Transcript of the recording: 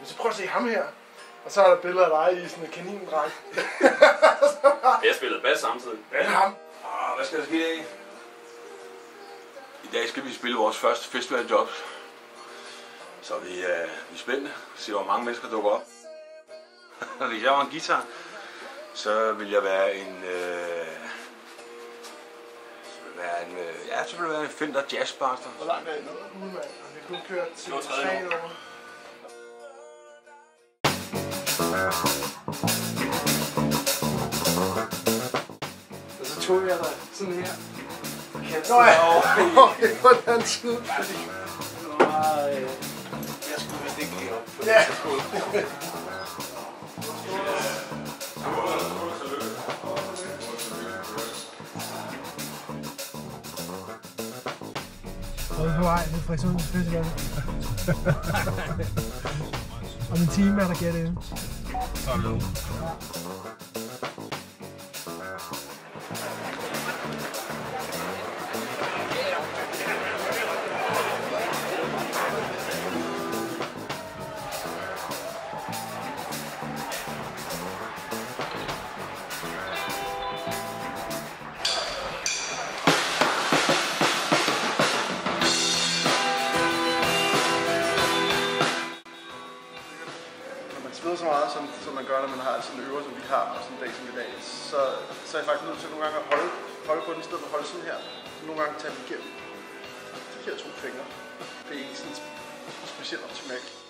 Men så prøv at se ham her. Og så er der billeder af dig i sådan en kanindragt. Jeg spillede bas samtidig. Det er ham. Hvad skal der ske i dag? I dag skal vi spille vores første festivaljob. Så vi er spændte. Se hvor mange mennesker dukker op. Hvis jeg var en guitar, så ville jeg være en... så ville jeg være en Fender Jazzmaster. Hvor langt er I nået ude, mand? Vi kunne køre til 3 år. Og så tog jeg dig sådan her. Nå ja, okay, på den anden side. Fordi jeg skulle vist ikke lige op på den skole. Og vi er på vej til Frederikssund Festival. Om en time er der gæt inde. Så er det nu. Sveder så meget, som man gør, når man har sådan en øver, som vi har, og sådan en dag som i dag, så er jeg faktisk nødt til nogle gange at holde på den, i stedet for at holde sådan her. Så nogle gange tage dem igennem de her 2 fingre. Det er ikke sådan specielt optimalt.